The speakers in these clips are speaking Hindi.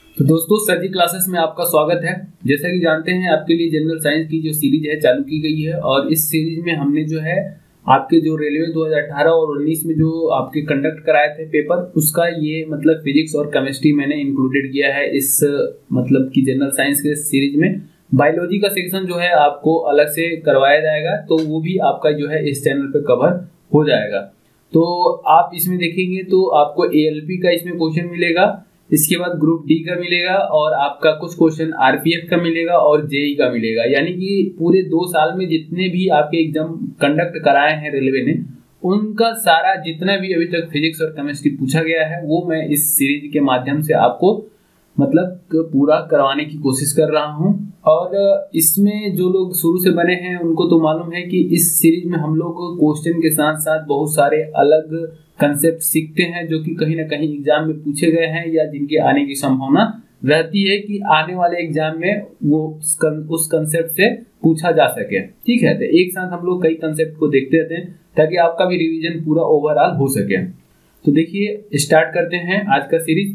तो दोस्तों सर जी क्लासेस में आपका स्वागत है। जैसा कि जानते हैं आपके लिए जनरल साइंस की जो सीरीज है चालू की गई है और इस सीरीज में हमने जो है आपके जो रेलवे 2018 और 19 में जो आपके कंडक्ट कराए थे पेपर उसका ये मतलब फिजिक्स और केमिस्ट्री मैंने इंक्लूडेड किया है इस मतलब की जनरल साइंस के सीरीज में। बायोलॉजी का सेक्शन जो है आपको अलग से करवाया जाएगा तो वो भी आपका जो है इस चैनल पे कवर हो जाएगा। तो आप इसमें देखेंगे तो आपको एएलपी का इसमें क्वेश्चन मिलेगा, इसके बाद ग्रुप डी का मिलेगा और आपका कुछ क्वेश्चन आरपीएफ का मिलेगा और जेई का मिलेगा। यानी कि पूरे 2 साल में जितने भी आपके एग्जाम कंडक्ट कराए हैं रेलवे ने उनका सारा जितना भी अभी तक फिजिक्स और केमिस्ट्री पूछा गया है वो मैं इस सीरीज के माध्यम से आपको मतलब पूरा करवाने की कोशिश कर रहा हूं। और इसमें जो लोग शुरू से बने हैं उनको तो मालूम है कि इस सीरीज में हम लोग क्वेश्चन के साथ साथ बहुत सारे अलग कंसेप्ट सीखते हैं जो कि कहीं ना कहीं एग्जाम में पूछे गए हैं या जिनके आने की संभावना रहती है कि आने वाले एग्जाम में वो उस कंसेप्ट से पूछा जा सके। ठीक है, तो एक साथ हम लोग कई कंसेप्ट को देखते रहते हैं ताकि आपका भी रिवीजन पूरा ओवरऑल हो सके। तो देखिए स्टार्ट करते हैं आज का सीरीज।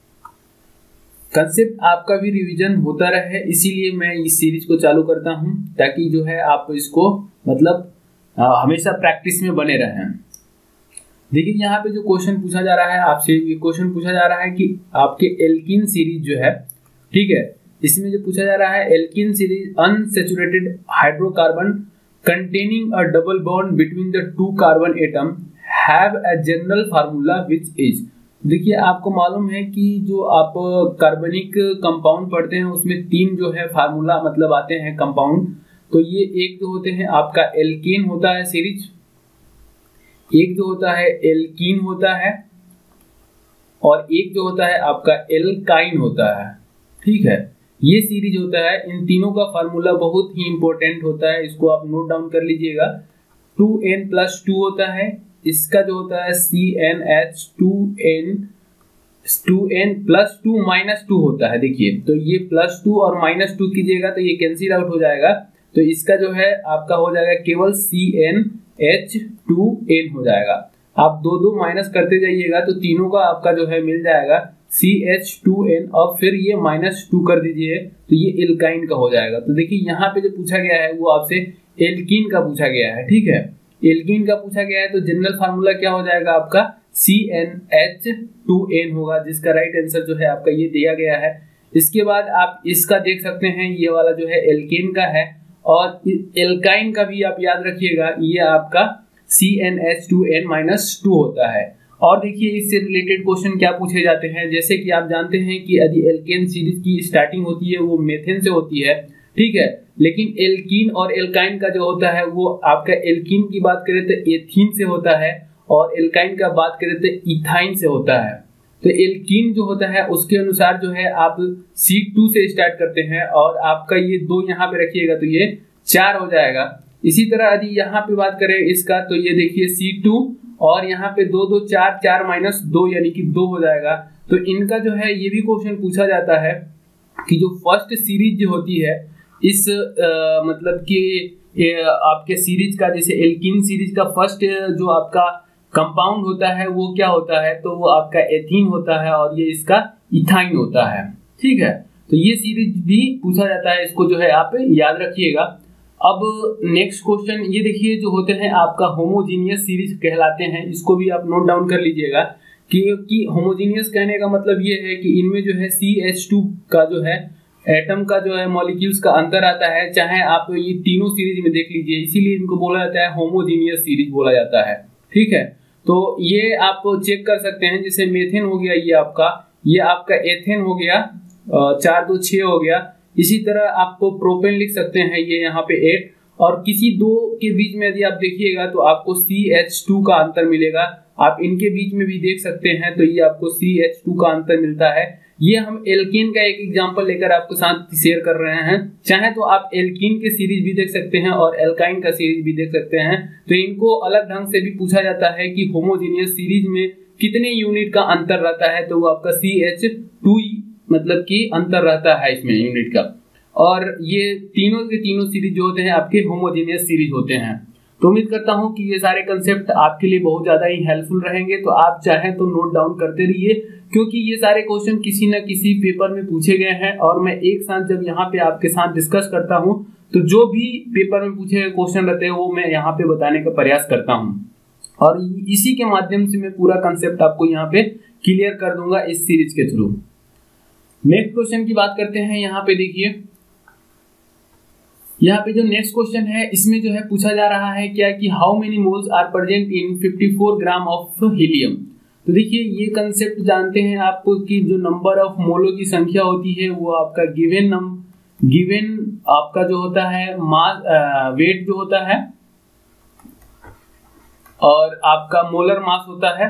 कंसेप्ट आपका भी रिवीजन होता रहे इसीलिए मैं इस सीरीज को चालू करता हूं ताकि जो है आप इसको मतलब हमेशा प्रैक्टिस में बने रहें। देखिए यहाँ पे जो क्वेश्चन पूछा जा रहा है आपसे, ये क्वेश्चन पूछा जा रहा है कि आपके एल्कीन सीरीज जो है, ठीक है, इसमें जो पूछा जा रहा है alkene series unsaturated hydrocarbon containing a double bond between the 2 carbon atom have a general formula which is. देखिए आपको मालूम है कि जो आप कार्बनिक कंपाउंड पढ़ते हैं उसमें 3 जो है फार्मूला मतलब आते हैं कंपाउंड। तो ये एक जो होते हैं आपका एल्केन होता है सीरीज, एक जो होता है एल्कीन होता है और एक जो होता है आपका एल्काइन होता है। ठीक है, ये सीरीज होता है। इन तीनों का फार्मूला बहुत ही इंपॉर्टेंट होता है, इसको आप नोट डाउन कर लीजिएगा। 2n+2 होता है, इसका जो होता है CnH2n+2 होता है। देखिए तो ये +2 और -2 कीजिएगा तो ये कैंसिल आउट हो जाएगा, तो इसका जो है आपका हो जाएगा केवल CnH2n हो जाएगा। आप 2 माइनस करते जाइएगा तो तीनों का आपका जो है मिल जाएगा CH2n और फिर ये -2 कर दीजिए तो ये एल्काइन का हो जाएगा। तो देखिए यहाँ पे जो पूछा गया है वो आपसे एल्कीन का पूछा गया है। ठीक है, एल्कीन का पूछा गया है तो जनरल फार्मूला क्या हो जाएगा आपका CnH2n होगा, जिसका राइट आंसर जो है आपका ये दिया गया है। इसके बाद आप इसका देख सकते हैं ये वाला जो है एल्केन का है और एल्काइन का भी आप याद रखिएगा ये आपका CnH2n-2 होता है। और देखिए इससे रिलेटेड क्वेश्चन क्या पूछे जाते हैं, जैसे कि आप जानते हैं कि यदि एल्केन सीरीज की स्टार्टिंग होती है वो मेथेन से होती है। ठीक है, लेकिन एल्कीन और एल्काइन का जो होता है वो आपका एल्कीन की बात करें तो एथीन से होता है और एल्काइन का बात करें तो इथाइन से होता है। तो एल्कीन जो होता है उसके अनुसार जो है आप C2 से स्टार्ट करते हैं और आपका ये 2 यहाँ पे रखिएगा तो ये 4 हो जाएगा। इसी तरह यदि यहाँ पे बात करें इसका तो ये देखिए C2 और यहाँ पे 2 2 4 4 -2 यानी कि 2 हो जाएगा। तो इनका जो है ये भी क्वेश्चन पूछा जाता है कि जो फर्स्ट सीरीज जो होती है इस मतलब कि आपके सीरीज का, जैसे एल्कीन सीरीज का फर्स्ट जो आपका कंपाउंड होता है वो क्या होता है, तो वो आपका एथीन होता है और ये इसका इथाइन होता है। ठीक है, तो ये सीरीज भी पूछा जाता है, इसको जो है आप याद रखिएगा। अब नेक्स्ट क्वेश्चन ये देखिए जो होते हैं आपका होमोजीनियस सीरीज कहलाते हैं, इसको भी आप नोट डाउन कर लीजिएगा कि होमोजीनियस कहने का मतलब ये है कि इनमें जो है CH2 का जो है एटम का जो है मॉलिक्यूल्स का अंतर आता है, चाहे आप ये तीनों सीरीज में देख लीजिए, इसीलिए इनको बोला जाता है होमोजीनियस सीरीज बोला जाता है। ठीक है, तो ये आप चेक कर सकते हैं, जैसे मेथेन हो गया ये आपका एथेन हो गया, 4 2 6 हो गया। इसी तरह आप प्रोपेन लिख सकते हैं, ये यहाँ पे 8 और किसी 2 के बीच में यदि आप देखिएगा तो आपको CH2 का अंतर मिलेगा। आप इनके बीच में भी देख सकते हैं तो ये आपको CH2 का अंतर मिलता है। ये हम एल्कीन का एक एग्जांपल लेकर आपके साथ शेयर कर रहे हैं, चाहे तो आप एल्कीन के सीरीज भी देख सकते हैं और एल्काइन का सीरीज भी देख सकते हैं। तो इनको अलग ढंग से भी पूछा जाता है कि होमोजीनियस सीरीज में कितने यूनिट का अंतर रहता है, तो वो आपका CH2 मतलब कि अंतर रहता है इसमें यूनिट का। और ये तीनों के तीनों सीरीज जो होते हैं आपके होमोजीनियस सीरीज होते हैं। तो उम्मीद करता हूं कि ये सारे कंसेप्ट आपके लिए बहुत ज़्यादा ही हेल्पफुल रहेंगे। तो आप चाहें तो नोट डाउन करते रहिए, क्योंकि ये सारे क्वेश्चन किसी न किसी पेपर में पूछे गए हैं और मैं एक साथ जब यहाँ पे आपके साथ डिस्कस करता हूँ तो जो भी पेपर में पूछे गए क्वेश्चन रहते हैं वो मैं यहाँ पे बताने का प्रयास करता हूँ और इसी के माध्यम से मैं पूरा कंसेप्ट आपको यहाँ पे क्लियर कर दूंगा इस सीरीज के थ्रू। नेक्स्ट क्वेश्चन की बात करते हैं। यहाँ पे देखिए, यहाँ पे जो नेक्स्ट क्वेश्चन है इसमें जो है पूछा जा रहा है क्या कि how many moles are present in 54 gram of helium. तो देखिए ये कंसेप्ट जानते हैं आप कि जो नंबर ऑफ मोलों की संख्या होती है वो आपका गिवन आपका जो होता है मास वेट जो होता है और आपका मोलर मास होता है,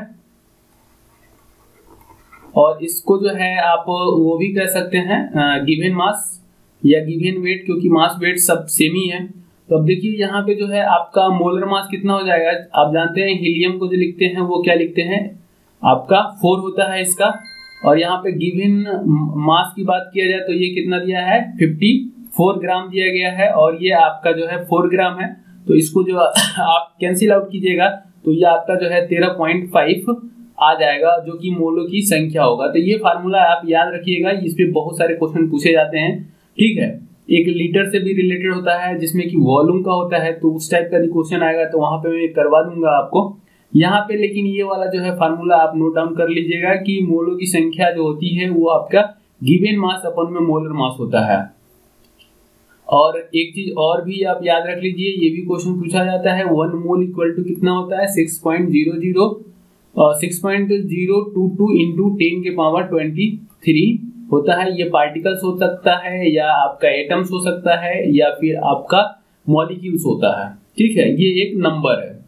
और इसको जो है आप वो भी कह सकते हैं गिवन मास या गिवन वेट, क्योंकि मास वेट सब सेम ही है। तो अब देखिए यहाँ पे जो है आपका मोलर मास कितना हो जाएगा। आप जानते हैं हीलियम को जो लिखते हैं वो क्या लिखते हैं, आपका 4 होता है इसका, और यहाँ पे गिवन मास की बात किया जाए तो ये कितना दिया है 54 ग्राम दिया गया है, और ये आपका जो है 4 ग्राम है। तो इसको जो आप कैंसिल आउट कीजिएगा तो ये आपका जो है 13.5 आ जाएगा, जो कि मोलों की संख्या होगा। तो ये फार्मूला आप याद रखिएगा, इस पे बहुत सारे क्वेश्चन पूछे जाते हैं, ठीक है। एक लीटर से भी रिलेटेड होता है जिसमें कि वॉल्यूम का होता है, तो उस टाइप का भी क्वेश्चन आएगा तो वहां पे मैं करवा दूंगा आपको यहाँ पे। लेकिन ये वाला जो है फार्मूला आप नोट डाउन कर लीजिएगा कि मोलों की संख्या जो होती है वो आपका गिवन मास अपन में मोलर मास होता है। और एक चीज और भी आप याद रख लीजिए, ये भी क्वेश्चन पूछा जाता है 1 मोल इक्वल टू कितना होता है 6.022 इंटू 10 के पावर 23 होता है। ये पार्टिकल्स हो सकता है या आपका एटम्स हो सकता है या फिर आपका मॉलिक्यूल्स होता है, ठीक है। ये एक नंबर है।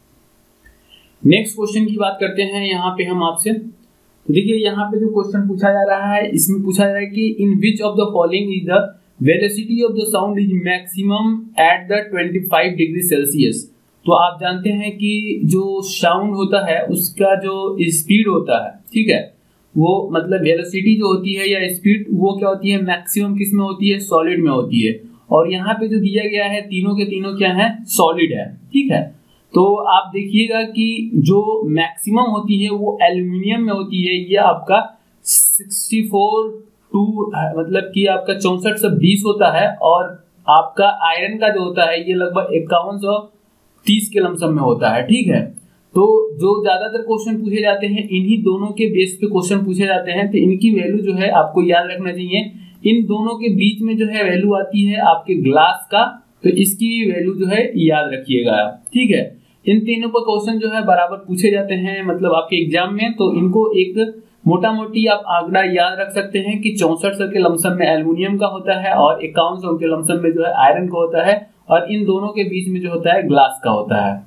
नेक्स्ट क्वेश्चन की बात करते हैं यहाँ पे हम आपसे। तो देखिए यहाँ पे जो क्वेश्चन पूछा जा रहा है इसमें पूछा जा रहा है कि in which of the following is the velocity of the sound is maximum at the 25 degree Celsius. तो आप जानते हैं कि जो साउंड होता है उसका जो स्पीड होता है, ठीक है, वो मतलब वेलोसिटी जो होती है या स्पीड वो क्या होती है मैक्सिमम किस में होती है, सॉलिड में होती है। और यहाँ पे जो दिया गया है तीनों के तीनों क्या है, सॉलिड है, ठीक है। तो आप देखिएगा कि जो मैक्सिमम होती है वो एल्यूमिनियम में होती है, ये आपका 64 टू मतलब कि आपका 64 से 20 होता है, और आपका आयरन का जो होता है ये लगभग 5130 के लमसम में होता है, ठीक है। तो जो ज्यादातर क्वेश्चन पूछे जाते हैं इन्हीं दोनों के बेस पे क्वेश्चन पूछे जाते हैं, तो इनकी वैल्यू जो है आपको याद रखना चाहिए। इन दोनों के बीच में जो है वैल्यू आती है आपके ग्लास का, तो इसकी वैल्यू जो है याद रखिएगा आप, ठीक है। इन तीनों पर क्वेश्चन जो है बराबर पूछे जाते हैं मतलब आपके एग्जाम में, तो इनको एक मोटा मोटी आप आंकड़ा याद रख सकते हैं कि 6400 के लमसम में एल्युमिनियम का होता है और 5100 के लमसम में जो है आयरन का होता है, और इन दोनों के बीच में जो होता है ग्लास का होता है।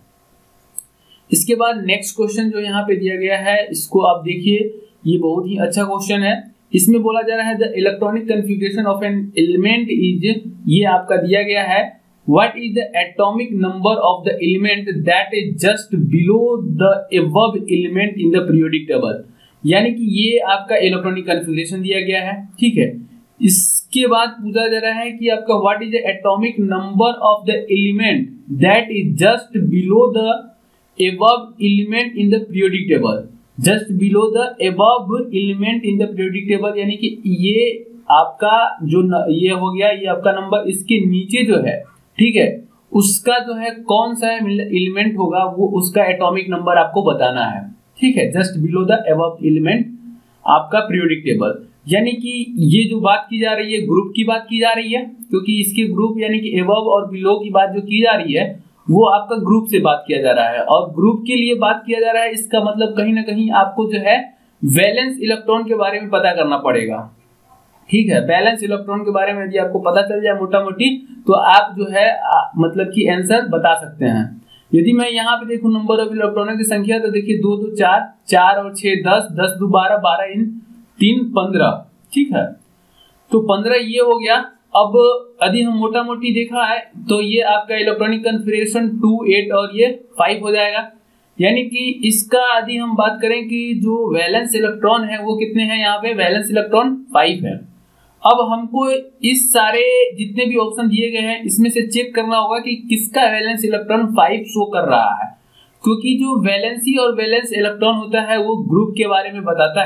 इसके बाद नेक्स्ट क्वेश्चन जो यहाँ पे दिया गया है इसको आप देखिए, ये बहुत ही अच्छा क्वेश्चन है। इसमें बोला जा रहा है the electronic configuration of an element is, ये आपका दिया गया है what is the atomic number of the element that is just below the above element in the periodic table। यानी कि ये आपका इलेक्ट्रॉनिक कन्फिगरेशन दिया गया है, ठीक है। इसके बाद पूछा जा रहा है कि आपका what is the atomic number of the element that is just below the above element in the periodic table, just below the above element in the periodic table, यानी कि ये आपका जो ये हो गया, ये आपका नंबर, इसके नीचे जो है, ठीक है, उसका जो है कौन सा एलिमेंट होगा वो उसका एटॉमिक नंबर आपको बताना है, ठीक है। Just below the above element आपका पीरियोडिक टेबल, यानी कि ये जो बात की जा रही है ग्रुप की बात की जा रही है, क्योंकि इसके ग्रुप यानी कि अबव और बिलो की बात जो की जा रही है वो आपका ग्रुप से बात किया जा रहा है, और ग्रुप के लिए बात किया जा रहा है। इसका मतलब कहीं ना कहीं आपको जो है वैलेंस इलेक्ट्रॉन के बारे में पता करना पड़ेगा, ठीक है। बैलेंस इलेक्ट्रॉन के बारे में यदि आपको पता चल जाए मोटा मोटी तो आप जो है मतलब कि आंसर बता सकते हैं। यदि मैं यहाँ पे देखूं नंबर ऑफ इलेक्ट्रॉनों की संख्या, तो देखिए 2 2 4, 4 और 6 10, 10 2 12, 12 इन 3 15, ठीक है। तो 15 ये हो गया। अब यदि हम मोटा मोटी देखा है तो ये आपका इलेक्ट्रॉनिक कन्फिगरेशन 2 8 और ये 5 हो जाएगा। यानी कि इसका यदि हम बात करें कि जो वैलेंस इलेक्ट्रॉन है वो कितने हैं, यहाँ पे वैलेंस इलेक्ट्रॉन 5 है। अब हमको इस सारे जितने भी ऑप्शन दिए गए हैं इसमें से चेक करना होगा कि किसका वैलेंस इलेक्ट्रॉन 5 शो कर रहा है, क्योंकि जो वैलेंसी और वैलेंस इलेक्ट्रॉन होता है वो ग्रुप के बारे में बताता है,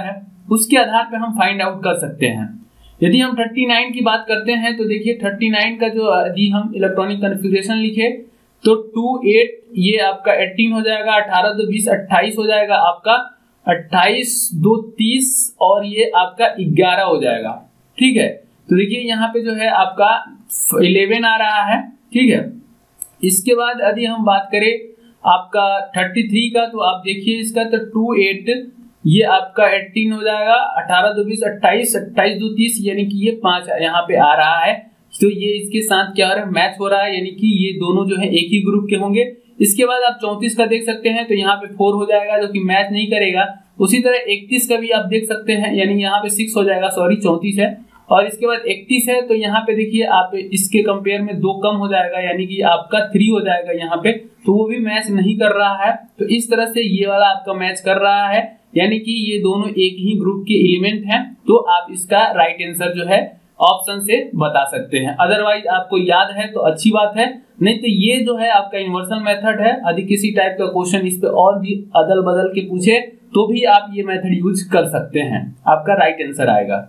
उसके आधार पर हम फाइंड आउट कर सकते हैं। यदि हम 39 की बात करते हैं तो देखिए 39 का जो यदि हम इलेक्ट्रॉनिक कॉन्फ़िगरेशन लिखे तो 2 8 ये आपका 18 हो जाएगा, 18 2 20 28 हो जाएगा आपका, 28 2 30 और ये आपका 11 हो जाएगा। ठीक है, तो देखिए यहाँ पे जो है आपका 11 आ रहा है। ठीक है, इसके बाद यदि हम बात करें आपका 33 का तो आप देखिए इसका तो 2 8 ये आपका 18 हो जाएगा, 18 2 20 28 28 2 30 यानी कि ये 5 यहाँ पे आ रहा है। तो ये इसके साथ क्या हो रहा है, मैच हो रहा है, यानी कि ये दोनों जो है एक ही ग्रुप के होंगे। इसके बाद आप 34 का देख सकते हैं तो यहाँ पे 4 हो जाएगा जो कि मैच नहीं करेगा। उसी तरह 31 का भी आप देख सकते हैं, यानी यहाँ पे 6 हो जाएगा, सॉरी 34 है। और इसके बाद 31 है तो यहाँ पे देखिए आप इसके कंपेयर में 2 कम हो जाएगा, यानी कि आपका 3 हो जाएगा यहाँ पे, तो वो भी मैच नहीं कर रहा है। तो इस तरह से ये वाला आपका मैच कर रहा है, यानी कि ये दोनों एक ही ग्रुप के एलिमेंट हैं। तो आप इसका राइट आंसर जो है ऑप्शन से बता सकते हैं। अदरवाइज आपको याद है तो अच्छी बात है, नहीं तो ये जो है आपका यूनिवर्सल मेथड है। यदि किसी टाइप का क्वेश्चन इस पे और भी अदल बदल के पूछे तो भी आप ये मेथड यूज कर सकते हैं, आपका राइट आंसर आएगा।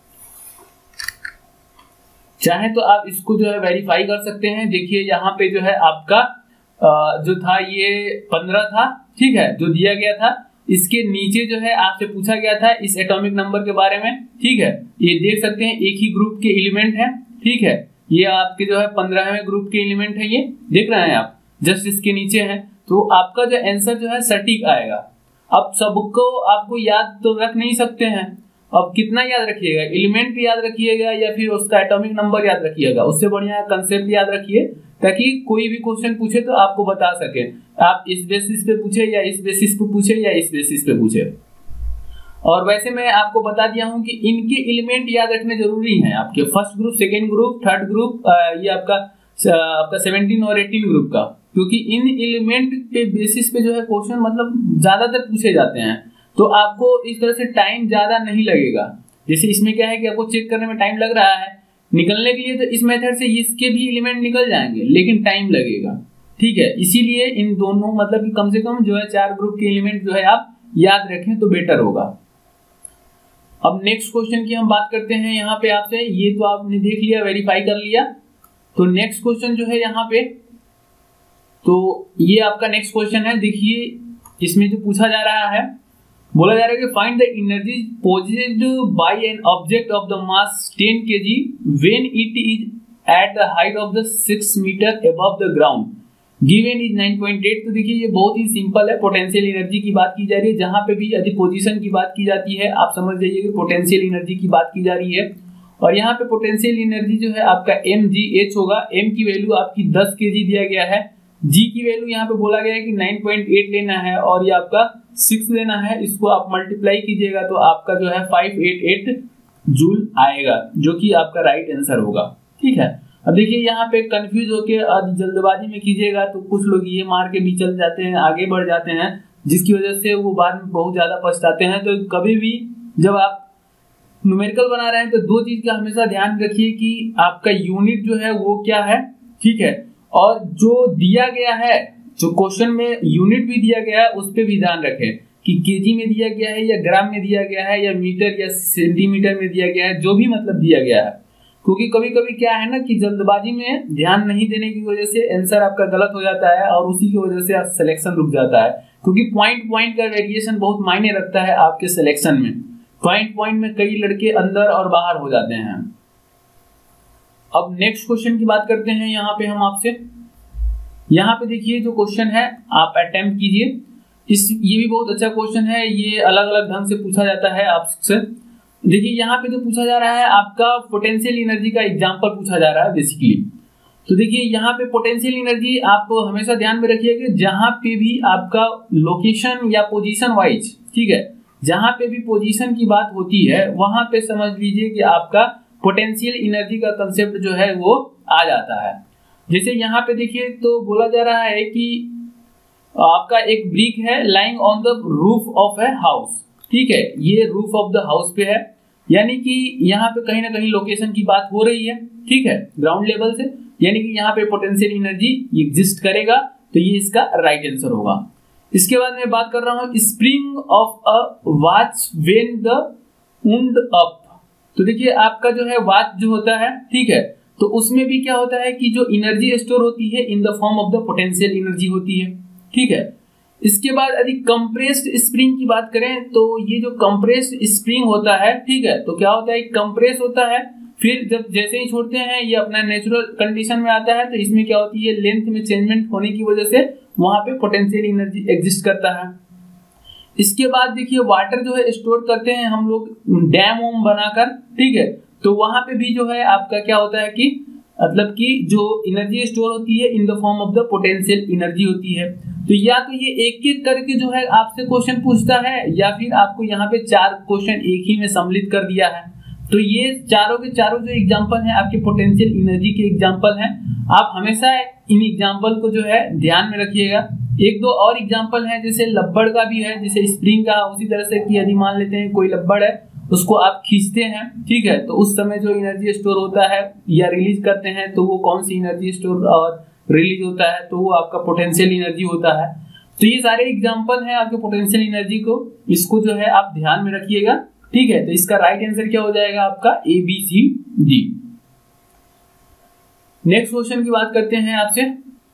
चाहे तो आप इसको जो है वेरीफाई कर सकते हैं। देखिए यहाँ पे जो है आपका जो था ये 15 था, ठीक है, जो दिया गया था। इसके नीचे जो है आपसे पूछा गया था इस एटॉमिक नंबर के बारे में। ठीक है, ये देख सकते हैं एक ही ग्रुप के एलिमेंट है। ठीक है, ये आपके जो है 15वें ग्रुप के एलिमेंट है, ये देख रहे हैं आप, जस्ट इसके नीचे है। तो आपका जो आंसर जो है सटीक आएगा। अब सबको आपको याद तो रख नहीं सकते हैं, अब कितना याद रखिएगा, एलिमेंट याद रखिएगा या फिर उसका एटॉमिक नंबर याद रखिएगा, उससे बढ़िया कंसेप्ट याद रखिए, ताकि कोई भी क्वेश्चन पूछे तो आपको बता सके। आप इस बेसिस पे पूछे या इस बेसिस पे पूछे या इस बेसिस पे पूछे। और वैसे मैं आपको बता दिया हूं कि इनके एलिमेंट याद रखने जरूरी हैं, आपके first group, second group, third group, ये आपका 17 और 18 ग्रुप का, क्योंकि इन एलिमेंट के बेसिस पे जो है क्वेश्चन मतलब ज्यादातर पूछे जाते हैं। तो आपको इस तरह से टाइम ज्यादा नहीं लगेगा। जैसे इसमें क्या है कि आपको चेक करने में टाइम लग रहा है निकलने के लिए, तो इस मेथड से इसके भी एलिमेंट निकल जाएंगे, लेकिन टाइम लगेगा। ठीक है, इसीलिए इन दोनों मतलब कि कम से कम जो है 4 ग्रुप के एलिमेंट जो है आप याद रखें तो बेटर होगा। अब नेक्स्ट क्वेश्चन की हम बात करते हैं यहाँ पे आपसे। ये तो आपने देख लिया, वेरीफाई कर लिया। तो नेक्स्ट क्वेश्चन जो है यहाँ पे, तो ये आपका नेक्स्ट क्वेश्चन है। देखिए इसमें जो पूछा जा रहा है, बोला जा रहा है कि find the energy possessed by an object of the mass 10 kg when it is at the height of the 6 metre above the ground, given is 9.8। तो देखिए ये बहुत ही सिंपल है, पोटेंशियल एनर्जी की बात की जा रही है। जहां पे भी यदि पोजीशन की बात की जाती है, आप समझ जाइए कि पोटेंशियल एनर्जी की बात की जा रही है। और यहाँ पे पोटेंशियल एनर्जी जो है आपका mgh होगा। m की वैल्यू आपकी 10 kg दिया गया है, g की वैल्यू यहाँ पे बोला गया है कि 9.8 लेना है और ये आपका 6 लेना है। इसको आप मल्टीप्लाई कीजिएगा तो आपका जो है 588 जूल आएगा, जो कि आपका राइट आंसर होगा। ठीक है, अब देखिए यहाँ पे कंफ्यूज होके जल्दबाजी में कीजिएगा तो कुछ लोग ये मार के भी चल जाते हैं, आगे बढ़ जाते हैं, जिसकी वजह से वो बाद में बहुत ज्यादा पछताते हैं। तो कभी भी जब आप न्यूमेरिकल बना रहे हैं तो 2 चीज का हमेशा ध्यान रखिए कि आपका यूनिट जो है वो क्या है। ठीक है, और जो दिया गया है, जो क्वेश्चन में यूनिट भी दिया गया है उस पर भी ध्यान रखें कि केजी में दिया गया है या ग्राम में दिया गया है या मीटर या सेंटीमीटर में दिया गया है, जो भी मतलब दिया गया है। क्योंकि कभी कभी क्या है ना कि जल्दबाजी में ध्यान नहीं देने की वजह से आंसर आपका गलत हो जाता है और उसी की वजह से आप सिलेक्शन रुक जाता है। क्योंकि पॉइंट का वेरिएशन बहुत मायने रखता है आपके सिलेक्शन में। पॉइंट में कई लड़के अंदर और बाहर हो जाते हैं। अब नेक्स्ट क्वेश्चन की बात करते हैं यहाँ पे हम आपसे। यहाँ पे देखिए जो क्वेश्चन है आप अटेम्प्ट कीजिए। ये भी बहुत अच्छा क्वेश्चन है, ये अलग अलग ढंग से पूछा जाता है आपसे। देखिए यहाँ पे जो पूछा जा रहा है आपका पोटेंशियल एनर्जी का एग्जांपल पूछा जा रहा है बेसिकली। तो देखिए यहाँ पे पोटेंशियल एनर्जी आप हमेशा ध्यान में रखिएगा, जहां पे भी आपका लोकेशन या पोजीशन वाइज, ठीक है, जहां पे भी पोजीशन की बात होती है वहां पे समझ लीजिए कि आपका पोटेंशियल एनर्जी का कंसेप्ट जो है वो आ जाता है। जैसे यहाँ पे देखिए तो बोला जा रहा है कि आपका एक ब्रिक है lying on the roof of a house. ठीक है, ये रूफ ऑफ द हाउस पे है, यानी कि यहाँ पे कहीं ना कहीं लोकेशन की बात हो रही है। ठीक है, ग्राउंड लेवल से, यानी कि यहाँ पे पोटेंशियल एनर्जी एग्जिस्ट करेगा, तो ये इसका राइट आंसर होगा। इसके बाद मैं बात कर रहा हूँ spring of a watch when the wound up. तो देखिए आपका जो है वात जो होता है, ठीक है, तो उसमें भी क्या होता है कि जो एनर्जी स्टोर होती है in the form of the potential energy होती है, ठीक है। इसके बाद यदि कंप्रेस्ड स्प्रिंग की बात करें तो ये जो कंप्रेस्ड स्प्रिंग होता है, ठीक है, तो क्या होता है, कंप्रेस होता है, फिर जब जैसे ही छोड़ते हैं ये अपना नेचुरल कंडीशन में आता है, तो इसमें क्या होती है, लेंथ में चेंजमेंट होने की वजह से वहां पे पोटेंशियल एनर्जी एग्जिस्ट करता है। इसके बाद देखिए वाटर जो है स्टोर करते हैं हम लोग डैम वोम बनाकर, ठीक है, तो वहां पे भी जो है आपका क्या होता है कि मतलब कि जो एनर्जी स्टोर होती है in the form of the potential energy होती है। तो या तो ये एक एक करके जो है आपसे क्वेश्चन पूछता है, या फिर आपको यहाँ पे 4 क्वेश्चन एक ही में सम्मिलित कर दिया है। तो ये चारों के चारों जो एग्जांपल हैं आपके पोटेंशियल एनर्जी के एग्जांपल हैं। आप हमेशा इन एग्जांपल को जो है ध्यान में रखिएगा। एक दो और एग्जांपल हैं, जैसे लब्बड़ का भी है, जैसे स्प्रिंग का, उसी तरह से कि यदि मान लेते हैं कोई लब्बड़ है उसको आप खींचते हैं, ठीक है, तो उस समय जो एनर्जी स्टोर होता है या रिलीज करते हैं तो वो कौन सी एनर्जी स्टोर और रिलीज होता है, तो वो आपका पोटेंशियल एनर्जी होता है। तो ये सारे एग्जांपल हैं आपके पोटेंशियल एनर्जी को, इसको जो है आप ध्यान में रखिएगा, ठीक है। तो इसका राइट आंसर क्या हो जाएगा आपका ABCD। नेक्स्ट क्वेश्चन की बात करते हैं आपसे।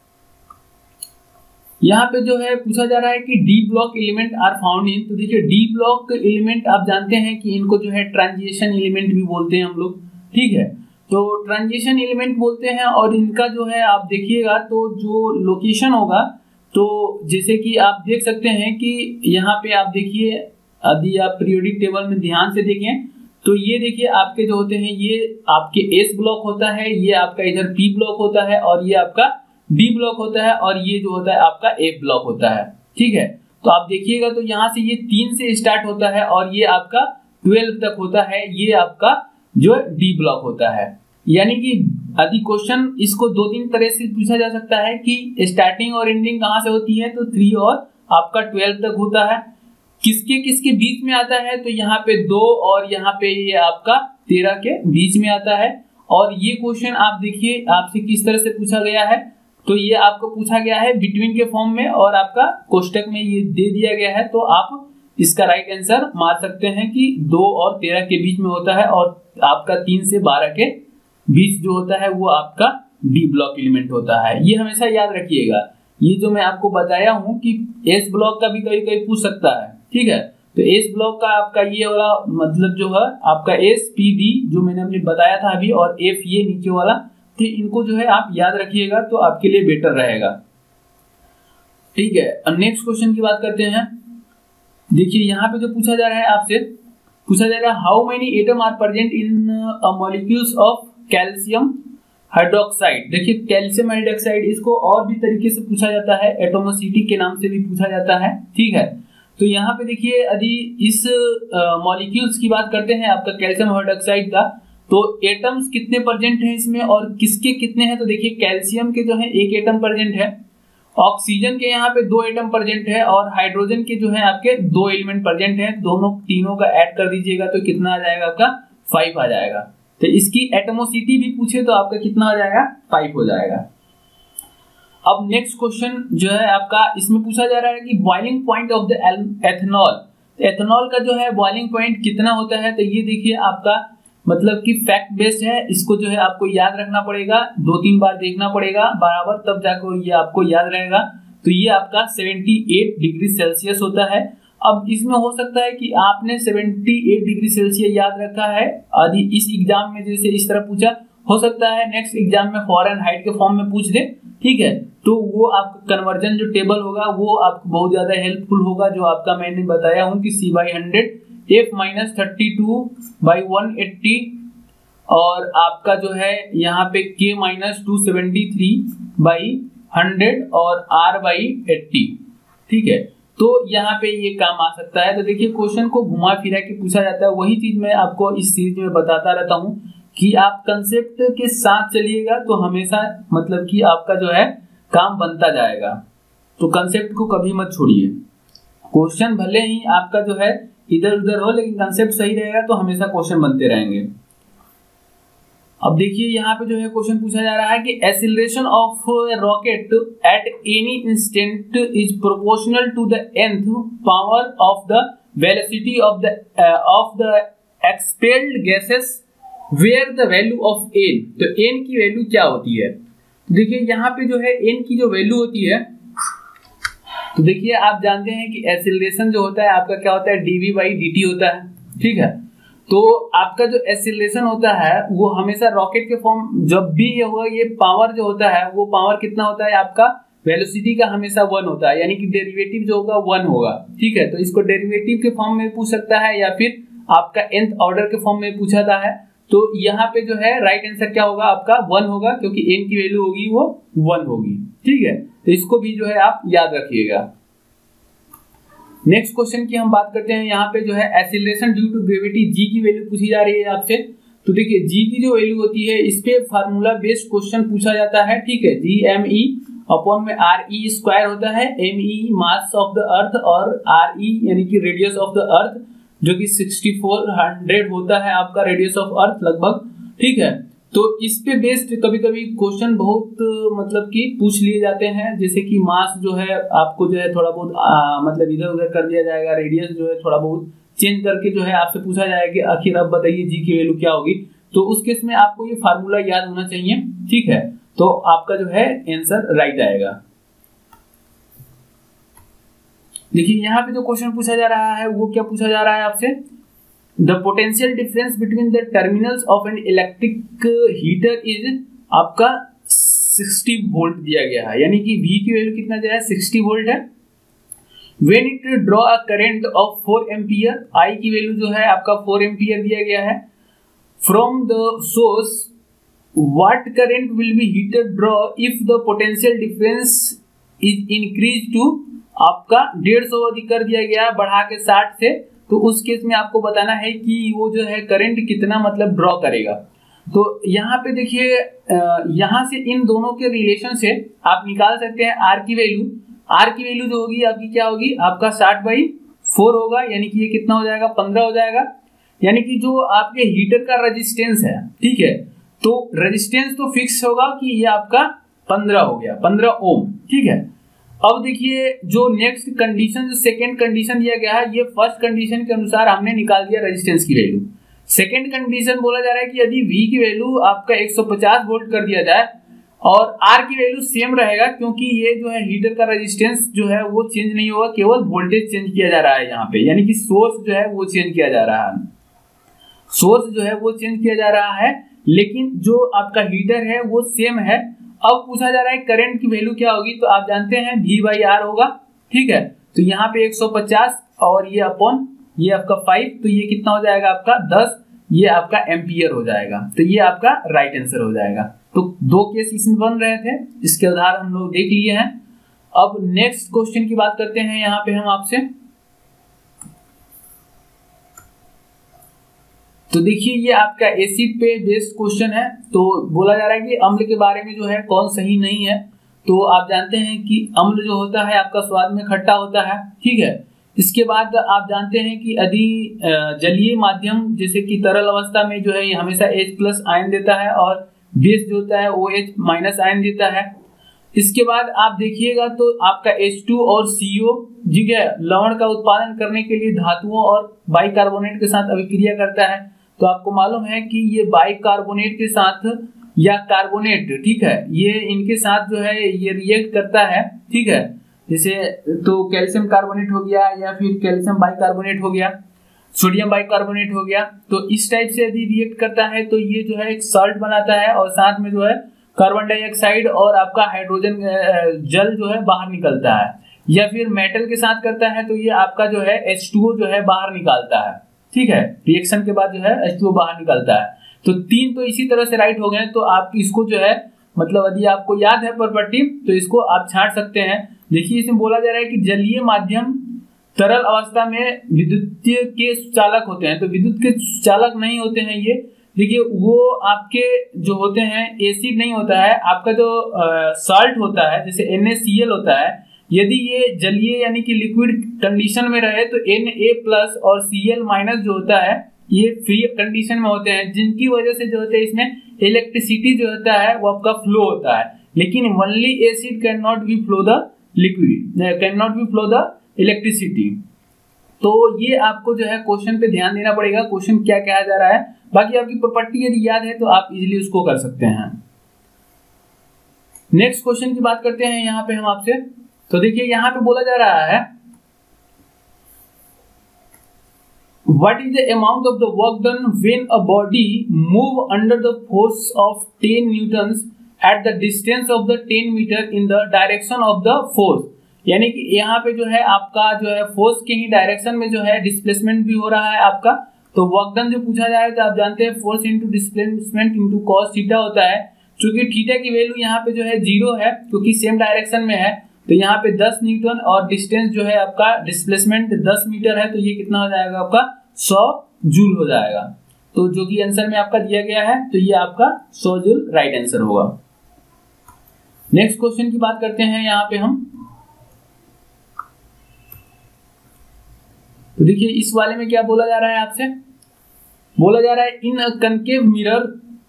यहाँ पे जो है पूछा जा रहा है कि D block element are found in. तो देखिए डी ब्लॉक एलिमेंट आप जानते हैं कि इनको जो है ट्रांजिशन एलिमेंट भी बोलते हैं हम लोग, ठीक है। तो ट्रांजिशन एलिमेंट बोलते हैं और इनका जो है आप देखिएगा तो जो लोकेशन होगा, तो जैसे कि आप देख सकते हैं कि यहाँ पे आप देखिए, यदि आप पीरियोडिक टेबल में ध्यान से देखें तो ये देखिए आपके जो होते हैं ये आपके S ब्लॉक होता है, ये आपका इधर P ब्लॉक होता है, और ये आपका D ब्लॉक होता है, और ये जो होता है आपका F ब्लॉक होता है, ठीक है। तो आप देखिएगा तो यहाँ से ये 3 से स्टार्ट होता है और ये आपका 12 तक होता है, ये आपका जो D ब्लॉक होता है। यानी कि यदि क्वेश्चन इसको 2-3 तरह से पूछा जा सकता है कि स्टार्टिंग और एंडिंग कहाँ से होती है, तो 3 और आपका 12 तक होता है। किसके किसके बीच में आता है, तो यहाँ पे 2 और यहाँ पे ये आपका 13 के बीच में आता है। और ये क्वेश्चन आप देखिए आपसे किस तरह से पूछा गया है, तो ये आपको पूछा गया है बिटवीन के फॉर्म में और आपका कोष्टक में ये दे दिया गया है। तो आप इसका राइट आंसर मार सकते हैं कि 2 और 13 के बीच में होता है, और आपका 3 से 12 के बीच जो होता है वो आपका डी ब्लॉक एलिमेंट होता है। ये हमेशा याद रखिएगा। ये जो मैं आपको बताया हूं कि एस ब्लॉक का भी कभी कभी पूछ सकता है, ठीक है। तो एस ब्लॉक का आपका ये वाला मतलब जो है आपका SPD जो मैंने अभी बताया था अभी, और F ये नीचे वाला, तो इनको जो है आप याद रखिएगा तो आपके लिए बेटर रहेगा, ठीक है। अब नेक्स्ट क्वेश्चन की बात करते हैं। देखिए यहाँ पे जो पूछा जा रहा है आपसे, पूछा जा रहा है how many atom are present in molecules of calcium hydroxide. देखिए कैल्शियम हाइड्रोक्साइड इसको और भी तरीके से पूछा जाता है, एटोमोसिटी के नाम से भी पूछा जाता है, ठीक है। तो यहाँ पे देखिए यदि इस मॉलिक्यूल्स की बात करते हैं आपका कैल्शियम हाइड्रोक्साइड का, तो एटम्स कितने प्रेजेंट हैं इसमें और किसके कितने हैं, तो देखिए कैल्शियम के जो है 1 एटम प्रेजेंट है, ऑक्सीजन के यहाँ पे 2 एटम प्रेजेंट है, और हाइड्रोजन के जो है आपके 2 एलिमेंट प्रेजेंट है। दोनों तीनों का ऐड कर दीजिएगा तो कितना आ जाएगा आपका 5 आ जाएगा। तो इसकी एटमोसिटी भी पूछे तो आपका कितना हो जाएगा 5 हो जाएगा। अब नेक्स्ट क्वेश्चन जो है आपका इसमें पूछा जा रहा है कि boiling point of the ethanol. Ethanol का जो है बॉइलिंग पॉइंट कितना होता है, तो ये देखिए आपका मतलब कि फैक्ट बेस्ड है, इसको जो है आपको याद रखना पड़ेगा, 2-3 बार देखना पड़ेगा बराबर, तब जाकर ये आपको याद रहेगा। तो ये आपका 78 डिग्री सेल्सियस होता है। अब इसमें हो सकता है कि आपने 78 डिग्री सेल्सियस याद रखा है, यदि इस एग्जाम में जैसे इस तरह पूछा, हो सकता है नेक्स्ट एग्जाम में फ़ारेनहाइट के फॉर्म में पूछ दे, ठीक है। तो वो आपका कन्वर्जन जो टेबल होगा वो आपको बहुत ज्यादा हेल्पफुल होगा, जो आपका मैंने बताया हूँ कि C/100 F-32/180 और आपका जो है यहाँ पे K-273/100 और R/80, ठीक है। तो यहाँ पे ये काम आ सकता है। तो देखिए क्वेश्चन को घुमा फिरा के पूछा जाता है, वही चीज मैं आपको इस सीरीज में बताता रहता हूँ कि आप कंसेप्ट के साथ चलिएगा तो हमेशा मतलब कि आपका जो है काम बनता जाएगा। तो कंसेप्ट को कभी मत छोड़िए। क्वेश्चन भले ही आपका जो है इधर उधर हो, लेकिन कंसेप्ट सही रहेगा तो हमेशा क्वेश्चन बनते रहेंगे। अब देखिए यहाँ पे जो है क्वेश्चन पूछा जा रहा है कि acceleration of rocket at any instant is proportional to the nth power of the velocity of the expelled gases where the value of n. तो एन की वैल्यू क्या होती है? देखिए यहाँ पे जो है एन की जो वैल्यू होती है, तो देखिए आप जानते हैं कि एक्सेलरेशन जो होता है आपका क्या होता है, dv बाई dt होता है, ठीक है। तो आपका जो एक्सेलरेशन होता है वो हमेशा रॉकेट के फॉर्म, जब भी ये होगा ये पावर जो होता है वो पावर कितना होता है आपका, वेलोसिटी का हमेशा 1 होता है, यानी कि डेरिवेटिव जो होगा 1 होगा, ठीक है। तो इसको डेरिवेटिव के फॉर्म में पूछ सकता है या फिर आपका nth ऑर्डर के फॉर्म में पूछा था है। तो यहाँ पे जो है राइट आंसर क्या होगा आपका 1 होगा, क्योंकि n की वैल्यू होगी वो 1 होगी, ठीक है। तो इसको भी जो है आप याद रखिएगा। नेक्स्ट क्वेश्चन की हम बात करते हैं। यहाँ पे जो है acceleration due to gravity g की वैल्यू पूछी जा रही है आपसे। तो देखिए g की जो वैल्यू होती है इस पे फार्मूला बेस्ड क्वेश्चन पूछा जाता है, ठीक है। GME अपॉन में RE स्क्वायर होता है, ME mass of the earth और RE यानी कि रेडियस ऑफ द अर्थ जो कि 6400 होता है आपका रेडियस ऑफ अर्थ लगभग, ठीक है। तो इस पे बेस्ड कभी कभी क्वेश्चन बहुत मतलब कि पूछ लिए जाते हैं, जैसे कि मास जो है आपको जो है थोड़ा बहुत मतलब इधर उधर कर दिया जाएगा, रेडियस जो है थोड़ा बहुत चेंज करके जो है आपसे पूछा जाएगा कि आखिर अब बताइए जी की वैल्यू क्या होगी। तो उस केस में आपको ये फार्मूला याद होना चाहिए, ठीक है। तो आपका जो है आंसर राइट आएगा। देखिए यहाँ पे जो क्वेश्चन पूछा जा रहा है वो क्या पूछा जा रहा है आपसे, the potential difference between the terminals of an electric heater is आपका 60 वोल्ट दिया गया है, यानी कि V की वैल्यू कितना दिया है 60 वोल्ट है। When it draw a current of 4 ampere, I की वैल्यू जो है आपका 4 एम्पियर दिया गया है। From the source what current will be heater draw if the potential difference is increase to आपका 150 अधिक कर दिया गया बढ़ा के 60 से। तो उस केस में आपको बताना है कि वो जो है करंट कितना मतलब ड्रॉ करेगा। तो यहाँ पे देखिए यहाँ से इन दोनों के रिलेशन से आप निकाल सकते हैं R की वैल्यू। R की वैल्यू जो होगी आपकी क्या होगी, आपका 60/4 होगा, यानी कि ये कितना हो जाएगा 15 हो जाएगा। यानी कि जो आपके हीटर का रेजिस्टेंस है, ठीक है, तो रेजिस्टेंस तो फिक्स होगा कि ये आपका 15 हो गया, 15 ओम, ठीक है। अब देखिए जो नेक्स्ट कंडीशन, जो सेकेंड कंडीशन दिया गया है, ये फर्स्ट कंडीशन के अनुसार हमने निकाल दिया रेजिस्टेंस की वैल्यू। सेकेंड कंडीशन बोला जा रहा है कि यदि V की वैल्यू आपका 150 वोल्ट कर दिया जाए और R की वैल्यू सेम रहेगा, क्योंकि ये जो है हीटर का रेजिस्टेंस जो है वो चेंज नहीं होगा, केवल वोल्टेज चेंज किया जा रहा है यहाँ पे, यानी कि सोर्स जो है वो चेंज किया जा रहा है, सोर्स जो है वो चेंज किया जा रहा है, लेकिन जो आपका हीटर है वो सेम है। अब पूछा जा रहा है करंट की वैल्यू क्या होगी, तो आप जानते हैं V/R होगा, ठीक है। तो यहाँ पे 150 और ये अपॉन ये आपका 5, तो ये कितना हो जाएगा आपका 10, ये आपका एम्पियर हो जाएगा। तो ये आपका राइट आंसर हो जाएगा। तो दो केस इसमें बन रहे थे, इसके उदाहरण हम लोग देख लिए हैं। अब नेक्स्ट क्वेश्चन की बात करते हैं यहाँ पे हम आपसे। तो देखिए ये आपका एसिड पे बेस्ड क्वेश्चन है। तो बोला जा रहा है कि अम्ल के बारे में जो है कौन सही नहीं है। तो आप जानते हैं कि अम्ल जो होता है आपका स्वाद में खट्टा होता है, ठीक है। इसके बाद आप जानते हैं कि यदि जलीय माध्यम जैसे कि तरल अवस्था में जो है ये हमेशा H+ आयन देता है और बेस जो होता है OH- आयन देता है। इसके बाद आप देखिएगा तो आपका H2 और CO, ठीक है, लवण का उत्पादन करने के लिए धातुओं और बाइकार्बोनेट के साथ अभिक्रिया करता है। तो आपको मालूम है कि ये बाइकार्बोनेट के साथ या कार्बोनेट, ठीक है, ये इनके साथ जो है ये रिएक्ट करता है, ठीक है। जैसे तो कैल्शियम कार्बोनेट हो गया या फिर कैल्शियम बाइकार्बोनेट हो गया, सोडियम बाइकार्बोनेट हो गया। तो इस टाइप से यदि रिएक्ट करता है तो ये जो है एक सॉल्ट बनाता है और साथ में जो है कार्बन डाइऑक्साइड और आपका हाइड्रोजन जल जो है बाहर निकलता है। या फिर मेटल के साथ करता है तो ये आपका जो है H2O जो है बाहर निकालता है, ठीक है। रिएक्शन के बाद जो है H2O बाहर निकलता है। तो 3 तो इसी तरह से राइट हो गए। तो आप इसको जो है मतलब यदि आपको याद है प्रॉपर्टी तो इसको आप छांट सकते हैं। देखिए इसमें बोला जा रहा है कि जलीय माध्यम तरल अवस्था में विद्युतीय के चालक होते हैं। तो विद्युत के चालक नहीं होते हैं ये, देखिए वो आपके जो होते हैं एसिड नहीं होता है, आपका जो सॉल्ट होता है जैसे NaCl होता है। यदि ये जलीय यानी कि लिक्विड कंडीशन में रहे तो Na+ और Cl- जो होता है ये फ्री कंडीशन में होते हैं, जिनकी वजह से जो होता है इसमें इलेक्ट्रिसिटी जो होता है वो आपका फ्लो होता है। लेकिन only acid can not be flow the liquid, can not be flow the electricity. तो ये आपको जो है क्वेश्चन पे ध्यान देना पड़ेगा, क्वेश्चन क्या कहा जा रहा है। बाकी आपकी प्रॉपर्टी यदि याद है तो आप इजीली उसको कर सकते हैं। नेक्स्ट क्वेश्चन की बात करते हैं यहाँ पे हम आपसे। तो देखिए यहाँ पे बोला जा रहा है what is the amount of the work done when a body move under the force of 10 newtons at the distance of the 10 meter in the direction of the force। यानी कि यहाँ पे जो है आपका जो है फोर्स के ही डायरेक्शन में जो है डिस्प्लेसमेंट भी हो रहा है आपका। तो वर्क डन जो पूछा जाए तो आप जानते हैं force into displacement into cos theta होता है। चूंकि थीटा की वैल्यू यहाँ पे जो है 0 है क्योंकि सेम डायरेक्शन में है, तो यहाँ पे 10 न्यूटन और डिस्टेंस जो है आपका डिस्प्लेसमेंट 10 मीटर है, तो ये कितना हो जाएगा आपका 100 जूल हो जाएगा। तो जो कि आंसर में आपका दिया गया है तो ये आपका 100 जूल राइट आंसर होगा। नेक्स्ट क्वेश्चन की बात करते हैं यहाँ पे हम। तो देखिए इस वाले में क्या बोला जा रहा है आपसे, बोला जा रहा है in a concave mirror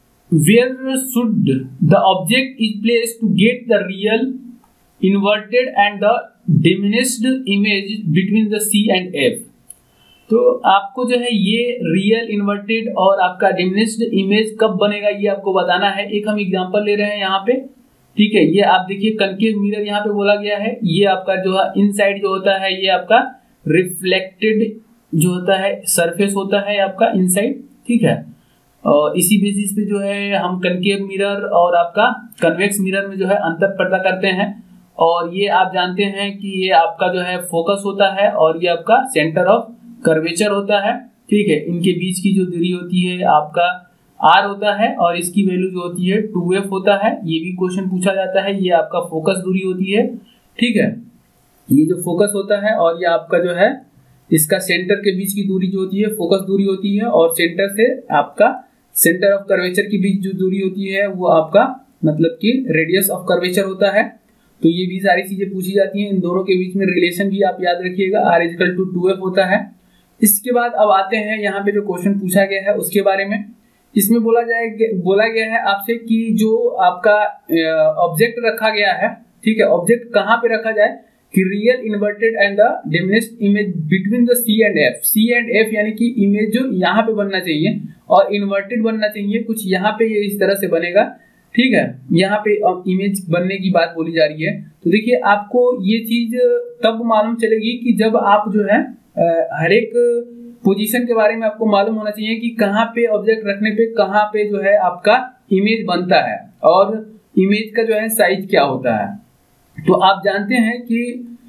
where should the object is placed to get the real inverted and the diminished image between the C and F. तो आपको जो है ये रियल इन्वर्टेड और आपका डिमिनिश्ड इमेज कब बनेगा ये आपको बताना है। एक हम एग्जांपल ले रहे हैं यहाँ पे, ठीक है। ये आप देखिए कनकेव मिरर यहाँ पे बोला गया है, ये आपका जो है इनसाइड जो होता है ये आपका रिफ्लेक्टेड जो होता है सरफेस होता है आपका इनसाइड, ठीक है। और इसी बेसिस पे जो है हम कनकेव मिरर और आपका कन्वेक्स मिरर में जो है अंतर पता करते हैं। और ये आप जानते हैं कि ये आपका जो है फोकस होता है और ये आपका सेंटर ऑफ कर्वेचर होता है, ठीक है। इनके बीच की जो दूरी होती है आपका r होता है और इसकी वैल्यू जो होती है 2f होता है। ये भी क्वेश्चन पूछा जाता है, ये आपका फोकस दूरी होती है, ठीक है। ये जो फोकस होता है और ये आपका जो है इसका सेंटर के बीच की दूरी जो होती है फोकस दूरी होती है, और सेंटर से आपका सेंटर ऑफ कर्वेचर के बीच जो दूरी होती है वो आपका मतलब कि रेडियस ऑफ कर्वेचर होता है। तो ये भी सारी चीजें पूछी जाती हैं। इन दोनों के बीच में रिलेशन भी आप याद रखिएगा, r इक्वल टू 2f होता है। इसके बाद अब आते हैं यहाँ पे जो क्वेश्चन पूछा गया है उसके बारे में। इसमें बोला गया है आपसे कि जो आपका ऑब्जेक्ट रखा गया है, ठीक है, ऑब्जेक्ट कहाँ पे रखा जाए कि real inverted and the diminished image between the C and F. C and F यानी कि इमेज जो यहाँ पे बनना चाहिए और इन्वर्टेड बनना चाहिए, कुछ यहाँ पे ये इस तरह से बनेगा, ठीक है। यहाँ पे इमेज बनने की बात बोली जा रही है। तो देखिए आपको ये चीज तब मालूम चलेगी कि जब आप जो है हर एक पोजीशन के बारे में आपको मालूम होना चाहिए कि कहाँ पे ऑब्जेक्ट रखने पे कहाँ पे जो है आपका इमेज बनता है और इमेज का जो है साइज क्या होता है। तो आप जानते हैं कि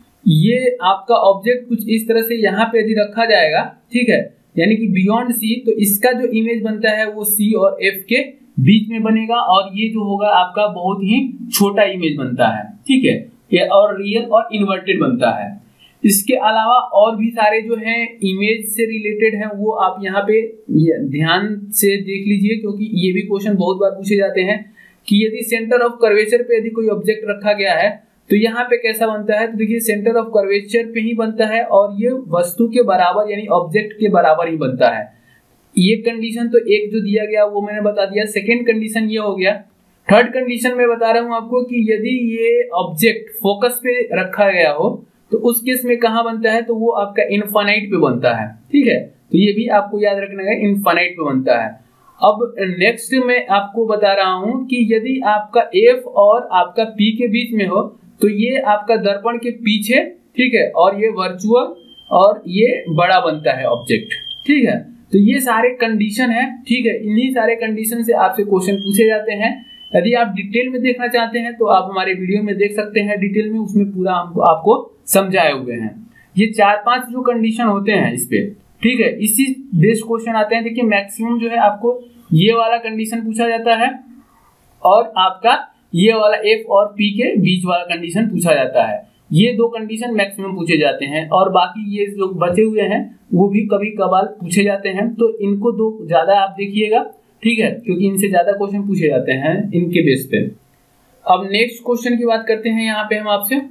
ये आपका ऑब्जेक्ट कुछ इस तरह से यहाँ पे यदि रखा जाएगा, ठीक है, यानी कि बियॉन्ड सी, तो इसका जो इमेज बनता है वो सी और एफ के बीच में बनेगा और ये जो होगा आपका बहुत ही छोटा इमेज बनता है, ठीक है, ये और रियल और इन्वर्टेड बनता है। इसके अलावा और भी सारे जो हैं इमेज से रिलेटेड हैं वो आप यहाँ पे ध्यान से देख लीजिए, क्योंकि ये भी क्वेश्चन बहुत बार पूछे जाते हैं कि यदि सेंटर ऑफ कर्वेचर पे यदि कोई ऑब्जेक्ट रखा गया है तो यहाँ पे कैसा बनता है। तो देखिए सेंटर ऑफ कर्वेचर पे ही बनता है और ये वस्तु के बराबर यानी ऑब्जेक्ट के बराबर ही बनता है। ये कंडीशन तो एक जो दिया गया वो मैंने बता दिया। सेकेंड कंडीशन ये हो गया। थर्ड कंडीशन में बता रहा हूँ आपको कि यदि ये ऑब्जेक्ट फोकस पे रखा गया हो तो उस केस में कहाँ बनता है, तो वो आपका इनफाइनाइट पे बनता है, ठीक है। तो ये भी आपको याद रखना है, इनफाइनाइट पे बनता है। अब नेक्स्ट में आपको बता रहा हूँ कि यदि आपका F और आपका P के बीच में हो तो ये आपका दर्पण के पीछे, ठीक है, और ये वर्चुअल और ये बड़ा बनता है ऑब्जेक्ट, ठीक है। तो ये सारे कंडीशन है, ठीक है। इन्हीं सारे कंडीशन से आपसे क्वेश्चन पूछे जाते हैं। यदि आप डिटेल में देखना चाहते हैं तो आप हमारे वीडियो में देख सकते हैं डिटेल में, उसमें पूरा हमको आपको समझाए हुए हैं। ये 4-5 जो कंडीशन होते हैं इस पे, ठीक है, इसी बेस्ड क्वेश्चन आते हैं। देखिए मैक्सिमम जो है आपको ये वाला कंडीशन पूछा जाता है और आपका ये वाला F और P के बीच वाला कंडीशन पूछा जाता है। ये दो कंडीशन मैक्सिमम पूछे जाते हैं और बाकी ये जो बचे हुए हैं वो भी कभी कभार पूछे जाते हैं। तो इनको दो ज्यादा आप देखिएगा, ठीक है, क्योंकि इनसे ज्यादा क्वेश्चन पूछे जाते हैं इनके बेस पे। अब नेक्स्ट क्वेश्चन की बात करते हैं यहाँ पे हम आपसे।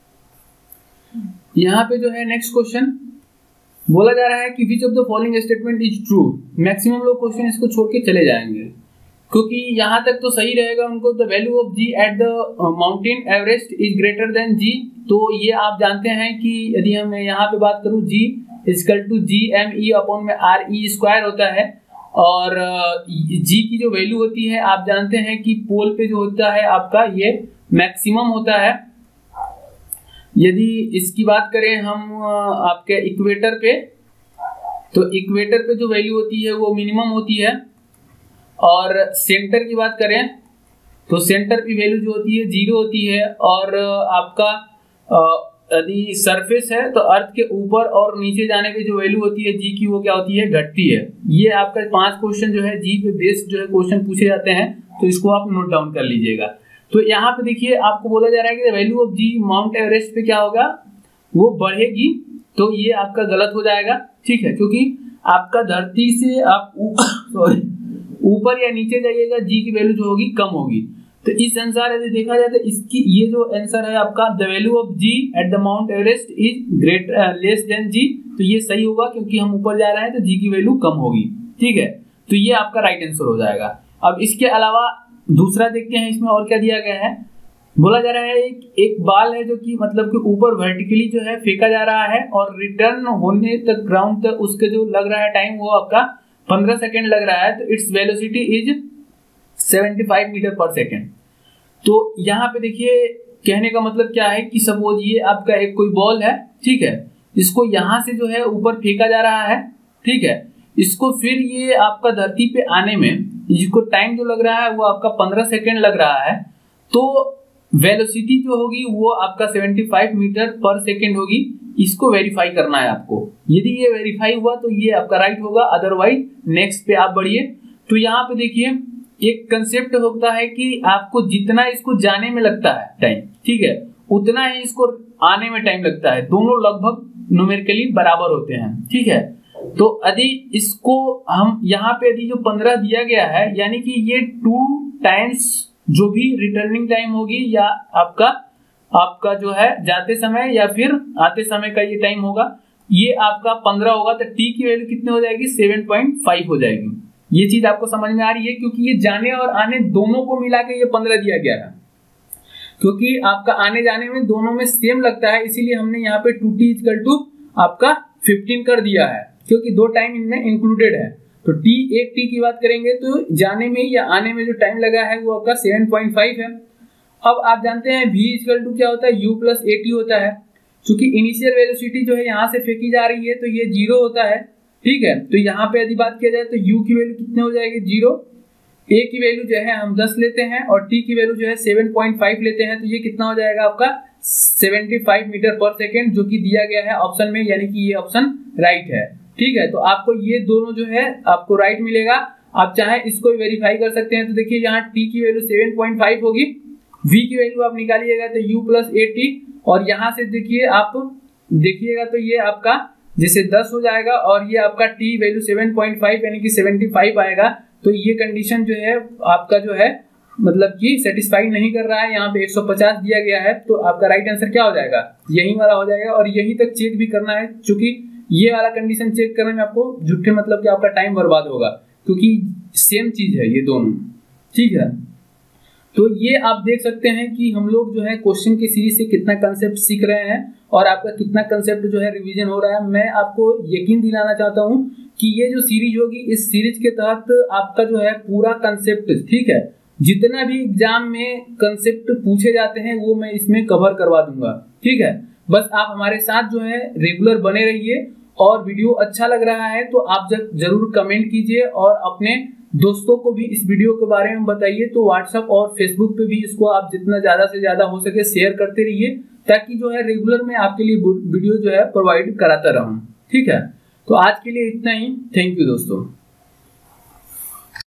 यहाँ पे जो है नेक्स्ट क्वेश्चन बोला जा रहा है कि which of the following statement is true. Maximum लोग क्वेश्चन इसको छोड़ के चले जाएंगे क्योंकि यहाँ तक तो सही रहेगा उनको। The value of g at the mountain Everest is greater than g. तो ये आप जानते हैं कि यदि हम यहाँ पे बात करूँ जी इक्वल टू GME/RE² होता है। और G की जो वैल्यू होती है आप जानते हैं कि पोल पे जो होता है आपका ये मैक्सिमम होता है। यदि इसकी बात करें हम आपके इक्वेटर पे, तो इक्वेटर पे जो वैल्यू होती है वो मिनिमम होती है। और सेंटर की बात करें तो सेंटर की वैल्यू जो होती है 0 होती है। और आपका यदि सरफेस है तो अर्थ के ऊपर और नीचे जाने की जो वैल्यू होती है जी की वो क्या होती है, घटती है। ये आपका 5 क्वेश्चन जो है जी पे बेस्ड जो है क्वेश्चन पूछे जाते हैं, तो इसको आप नोट डाउन कर लीजिएगा। तो यहाँ पे देखिए आपको बोला जा रहा है कि value of g mount Everest पे क्या होगा, वो बढ़ेगी। तो ये आपका गलत हो जाएगा, ठीक है, क्योंकि आपका धरती से आप ऊपर या नीचे जाइएगा जी की वैल्यू जो होगी कम होगी। तो इस अनुसार यदि देखा जाए तो इसकी ये जो आंसर है आपका the value of g at the mount Everest is great less than g, तो ये सही होगा क्योंकि हम ऊपर जा रहे हैं तो जी की वैल्यू कम होगी, ठीक है। तो ये आपका राइट आंसर हो जाएगा। अब इसके अलावा दूसरा देखते हैं इसमें और क्या दिया गया है। बोला जा रहा है एक बाल है जो कि मतलब कि ऊपर वर्टिकली जो है फेंका जा रहा है और रिटर्न होने तक ग्राउंड तक उसके जो लग रहा है टाइम वो आपका 15 सेकेंड लग रहा है। तो its velocity is 75 metre per second. तो यहाँ पे देखिए कहने का मतलब क्या है कि सपोज ये आपका एक कोई बॉल है, ठीक है, इसको यहाँ से जो है ऊपर फेंका जा रहा है, ठीक है, इसको फिर ये आपका धरती पे आने में जिसको टाइम जो लग रहा है वो आपका 15 सेकेंड लग रहा है। तो वेलोसिटी जो होगी वो आपका 75 मीटर पर सेकेंड होगी। इसको वेरीफाई करना है आपको। यदि ये वेरीफाई हुआ तो ये आपका राइट होगा, अदरवाइज नेक्स्ट पे आप बढ़िए। तो यहाँ पे देखिए एक कंसेप्ट होता है कि आपको जितना इसको जाने में लगता है टाइम, ठीक है, उतना ही इसको आने में टाइम लगता है। दोनों लगभग न्यूमेरिकली बराबर होते हैं, ठीक है। तो यदि इसको हम यहाँ पे यदि जो 15 दिया गया है, यानी कि ये 2 टाइम्स जो भी रिटर्निंग टाइम होगी या आपका जो है जाते समय या फिर आते समय का ये टाइम होगा, ये आपका 15 होगा। तो टी की वैल्यू कितनी हो जाएगी, 7.5 हो जाएगी। ये चीज आपको समझ में आ रही है, क्योंकि ये जाने और आने दोनों को मिला के ये 15 दिया गया है, क्योंकि आपका आने जाने में दोनों में सेम लगता है, इसीलिए हमने यहाँ पे 2t = आपका 15 कर दिया है, क्योंकि 2 टाइम इनमें इंक्लूडेड है। तो एक टी की बात करेंगे तो जाने में या आने में जो टाइम लगा है वो आपका 7.5 है। अब आप जानते हैं v = क्या होता है, u + at होता है। क्योंकि इनिशियल वेलोसिटी जो है यहाँ से फेंकी जा रही है तो ये 0 होता है, ठीक है। तो यहाँ पे यदि बात किया जाए तो u की वैल्यू कितने हो जाएगी, 0, a की वैल्यू जो है हम 10 लेते हैं और t की वैल्यू जो है 7.5 लेते हैं। तो ये कितना हो जाएगा आपका 75 मीटर पर सेकेंड, जो कि दिया गया है ऑप्शन में, यानी कि ये ऑप्शन राइट है, ठीक है। तो आपको ये दोनों जो है आपको राइट मिलेगा। आप चाहे इसको वेरीफाई कर सकते हैं। तो देखिए यहाँ t की वैल्यू 7.5 होगी, v की वैल्यू आप निकालिएगा तो u + at, और यहाँ से देखिए आप देखिएगा तो ये आपका जैसे 10 हो जाएगा और ये आपका t वैल्यू 7.5 यानी कि 75 आएगा। तो ये कंडीशन जो है आपका जो है मतलब कि सेटिस्फाई नहीं कर रहा है। यहाँ पे 150 दिया गया है, तो आपका राइट आंसर क्या हो जाएगा, यही वाला हो जाएगा। और यही तक चेक भी करना है, क्योंकि ये वाला कंडीशन चेक करने में आपको झूठे मतलब कि आपका टाइम बर्बाद होगा, क्योंकि सेम चीज है ये दोनों, ठीक है। तो ये आप देख सकते हैं कि हम लोग जो है क्वेश्चन की सीरीज से कितना कंसेप्ट सीख रहे हैं और आपका कितना कंसेप्ट जो है रिवीजन हो रहा है। मैं आपको यकीन दिलाना चाहता हूं कि ये जो सीरीज होगी, इस सीरीज के तहत आपका जो है पूरा कंसेप्ट, ठीक है, जितना भी एग्जाम में कंसेप्ट पूछे जाते हैं वो मैं इसमें कवर करवा दूंगा, ठीक है। बस आप हमारे साथ जो है रेगुलर बने रहिए, और वीडियो अच्छा लग रहा है तो आप जरूर कमेंट कीजिए और अपने दोस्तों को भी इस वीडियो के बारे में बताइए। तो व्हाट्सएप और फेसबुक पे भी इसको आप जितना ज्यादा से ज्यादा हो सके शेयर करते रहिए, ताकि जो है रेगुलर मैं आपके लिए वीडियो जो है प्रोवाइड कराता रहूं, ठीक है। तो आज के लिए इतना ही। थैंक यू दोस्तों।